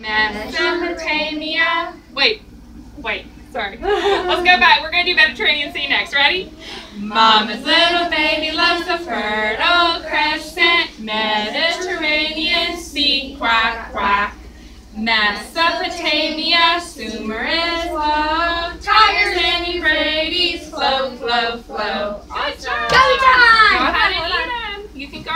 Mesopotamia. Wait, sorry. Let's go back. We're going to do Mediterranean Sea next. Ready? Mama's little baby loves the Fertile Crescent, Mediterranean Sea, quack, quack. Mesopotamia, Sumer is low, Tigers and Euphrates, flow, flow, flow.